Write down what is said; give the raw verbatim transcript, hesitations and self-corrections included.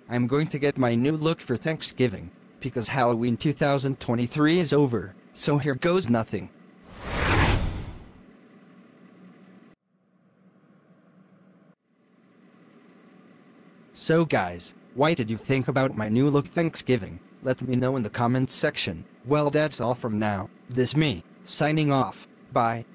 I'm going to get my new look for Thanksgiving, because Halloween two thousand twenty-three is over, so here goes nothing. So guys, what did you think about my new look Thanksgiving? Let me know in the comments section. Well, that's all from now. This me, signing off. Bye.